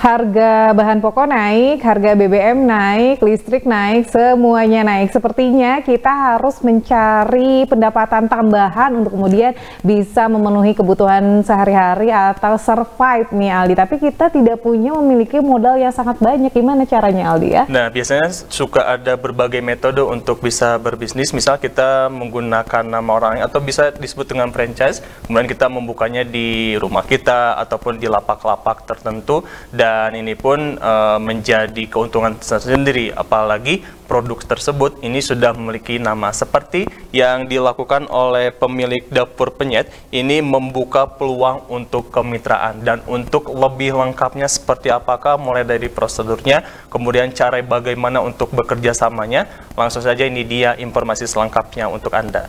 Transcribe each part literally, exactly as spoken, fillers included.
Harga bahan pokok naik, harga B B M naik, listrik naik, semuanya naik. Sepertinya kita harus mencari pendapatan tambahan untuk kemudian bisa memenuhi kebutuhan sehari-hari atau survive nih Aldi. Tapi kita tidak punya memiliki modal yang sangat banyak. Gimana caranya Aldi ya? Nah, biasanya suka ada berbagai metode untuk bisa berbisnis. Misal kita menggunakan nama orang atau bisa disebut dengan franchise. Kemudian kita membukanya di rumah kita ataupun di lapak-lapak tertentu. Dan Dan ini pun uh, menjadi keuntungan tersendiri, apalagi produk tersebut ini sudah memiliki nama seperti yang dilakukan oleh pemilik dapur penyet. Ini membuka peluang untuk kemitraan, dan untuk lebih lengkapnya seperti apakah, mulai dari prosedurnya, kemudian cara bagaimana untuk bekerja samanya, langsung saja ini dia informasi selengkapnya untuk Anda.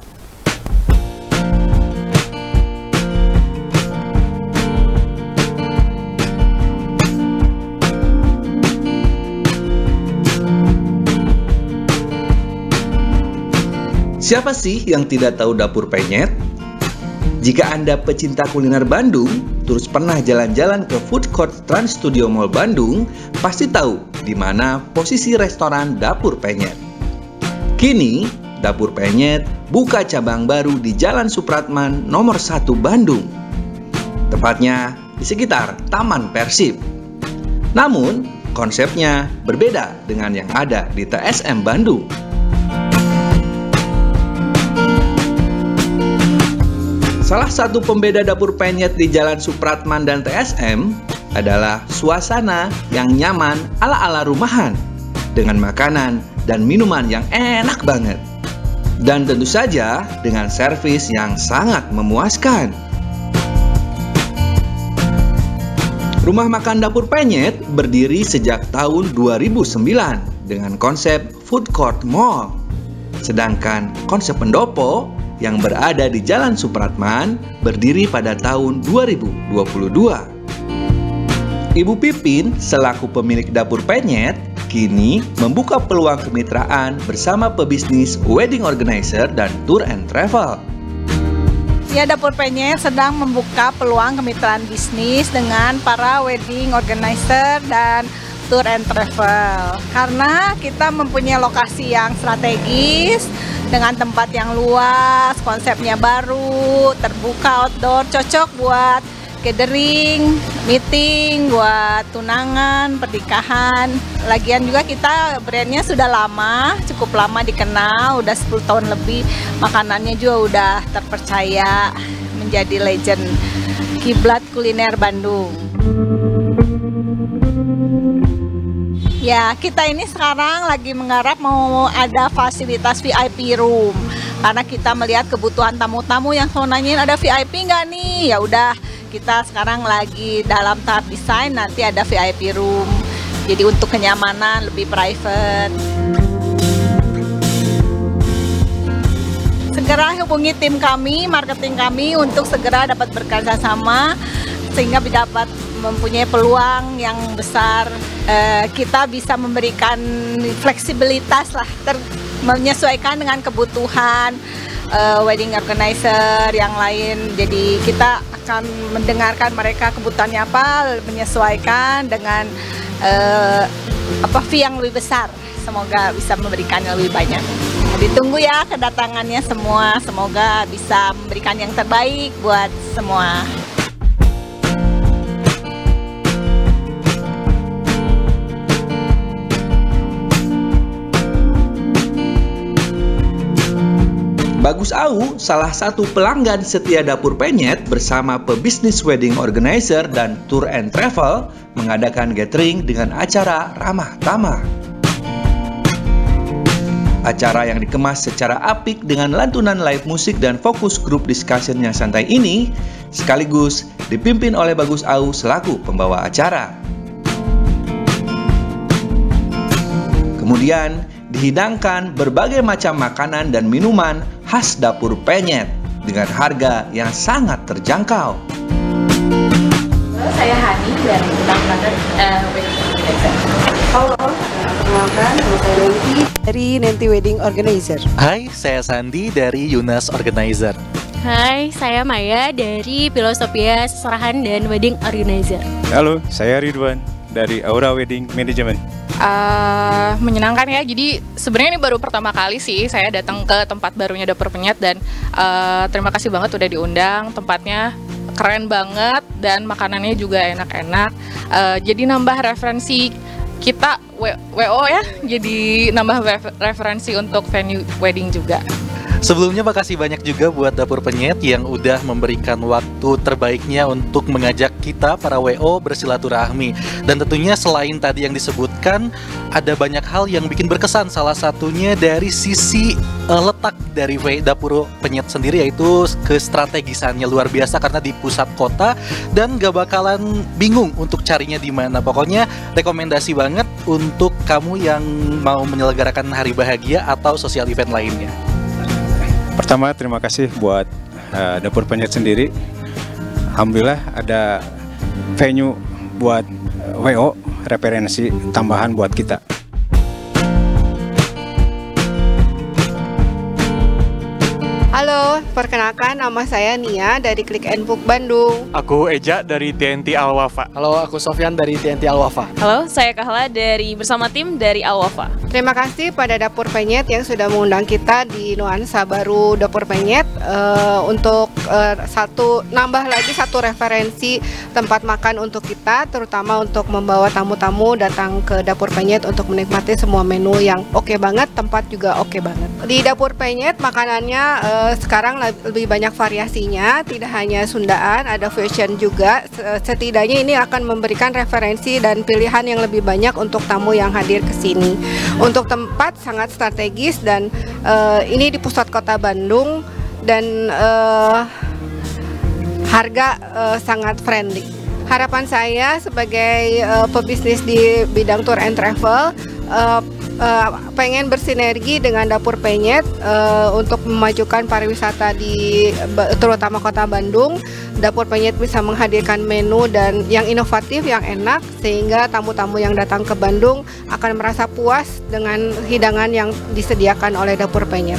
Siapa sih yang tidak tahu Dapur Penyet? Jika Anda pecinta kuliner Bandung, terus pernah jalan-jalan ke food court Trans Studio Mall Bandung, pasti tahu di mana posisi restoran Dapur Penyet. Kini, Dapur Penyet buka cabang baru di Jalan Supratman nomor satu Bandung. Tepatnya di sekitar Taman Persib. Namun, konsepnya berbeda dengan yang ada di T S M Bandung. Salah satu pembeda Dapur Penyet di Jalan Supratman dan T S M adalah suasana yang nyaman ala-ala rumahan dengan makanan dan minuman yang enak banget. Dan tentu saja dengan servis yang sangat memuaskan. Rumah makan Dapur Penyet berdiri sejak tahun dua ribu sembilan dengan konsep food court mall. Sedangkan konsep pendopo yang berada di Jalan Supratman berdiri pada tahun dua ribu dua puluh dua. Ibu Pipin selaku pemilik Dapur Penyet kini membuka peluang kemitraan bersama pebisnis wedding organizer dan tour and travel. Ya, Dapur Penyet sedang membuka peluang kemitraan bisnis dengan para wedding organizer dan tour and travel. Karena kita mempunyai lokasi yang strategis dengan tempat yang luas, konsepnya baru, terbuka outdoor, cocok buat gathering, meeting, buat tunangan, pernikahan. Lagian juga kita brandnya sudah lama, cukup lama dikenal, udah sepuluh tahun lebih. Makanannya juga udah terpercaya menjadi legend kiblat kuliner Bandung. Ya, kita ini sekarang lagi menggarap mau ada fasilitas V I P room. Karena kita melihat kebutuhan tamu-tamu yang mau nanyain ada V I P nggak nih? Ya udah, kita sekarang lagi dalam tahap desain, nanti ada V I P room. Jadi untuk kenyamanan lebih private. Segera hubungi tim kami, marketing kami untuk segera dapat bekerja sama sehingga dapat mempunyai peluang yang besar. Eh, kita bisa memberikan fleksibilitas lah, ter menyesuaikan dengan kebutuhan eh, wedding organizer yang lain. Jadi kita akan mendengarkan mereka kebutuhannya apa, menyesuaikan dengan eh, apa fee yang lebih besar. Semoga bisa memberikan yang lebih banyak. Ditunggu ya kedatangannya semua. Semoga bisa memberikan yang terbaik buat semua. Bagus Au, salah satu pelanggan setia Dapur Penyet bersama pebisnis wedding organizer dan tour and travel mengadakan gathering dengan acara ramah tamah. Acara yang dikemas secara apik dengan lantunan live musik dan fokus grup discussion yang santai ini sekaligus dipimpin oleh Bagus Au selaku pembawa acara. Kemudian dihidangkan berbagai macam makanan dan minuman khas Dapur Penyet dengan harga yang sangat terjangkau. Saya Hani dari Bangladesh uh, Wedding Organizer. Halo, perkenalkan nama saya Nanti dari Nanti Wedding Organizer. Hai, saya Sandi dari Yunas Organizer. Hai, saya Maya dari Filosofia Seserahan dan Wedding Organizer. Halo, saya Ridwan dari Aura Wedding Management. Uh, menyenangkan ya, jadi sebenarnya ini baru pertama kali sih saya datang ke tempat barunya Dapur Penyet dan uh, terima kasih banget udah diundang, tempatnya keren banget dan makanannya juga enak-enak, uh, jadi nambah referensi kita W O ya, jadi nambah referensi untuk venue wedding juga. Sebelumnya makasih banyak juga buat Dapur Penyet yang udah memberikan waktu terbaiknya untuk mengajak kita para W O bersilaturahmi. Dan tentunya selain tadi yang disebutkan, ada banyak hal yang bikin berkesan. Salah satunya dari sisi uh, letak dari Dapur Penyet sendiri, yaitu kestrategisannya luar biasa karena di pusat kota dan gak bakalan bingung untuk carinya di mana. Pokoknya rekomendasi banget untuk kamu yang mau menyelenggarakan hari bahagia atau sosial event lainnya. Pertama, terima kasih buat uh, Dapur Penyet sendiri. Alhamdulillah ada venue buat W O, referensi tambahan buat kita. Halo, perkenalkan nama saya Nia dari Klik and Book Bandung. Aku Eja dari T N T Al Wafa. Halo, aku Sofyan dari T N T Al Wafa. Halo, saya Kahla dari bersama tim dari Al Wafa. Terima kasih pada Dapur Penyet yang sudah mengundang kita di nuansa baru Dapur Penyet uh, untuk uh, satu nambah lagi satu referensi tempat makan untuk kita, terutama untuk membawa tamu-tamu datang ke Dapur Penyet untuk menikmati semua menu yang oke banget, tempat juga oke banget. Di Dapur Penyet makanannya uh, sekarang lebih banyak variasinya, tidak hanya Sundaan, ada fusion juga. Setidaknya ini akan memberikan referensi dan pilihan yang lebih banyak untuk tamu yang hadir ke sini. Untuk tempat sangat strategis dan uh, ini di pusat kota Bandung dan uh, harga uh, sangat friendly. Harapan saya sebagai uh, pebisnis di bidang tour and travel, uh, Uh, pengen bersinergi dengan Dapur Penyet uh, untuk memajukan pariwisata di terutama kota Bandung. Dapur Penyet bisa menghadirkan menu dan yang inovatif, yang enak, sehingga tamu-tamu yang datang ke Bandung akan merasa puas dengan hidangan yang disediakan oleh Dapur Penyet.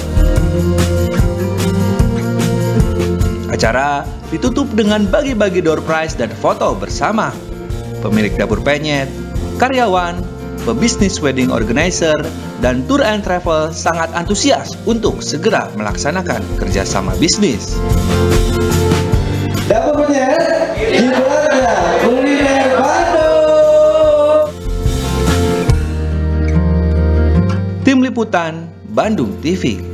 Acara ditutup dengan bagi-bagi door prize dan foto bersama pemilik Dapur Penyet, karyawan, pebisnis wedding organizer, dan tour and travel sangat antusias untuk segera melaksanakan kerjasama bisnis. Dapur Penyet, kiblatnya kuliner Bandung. Tim Liputan Bandung T V.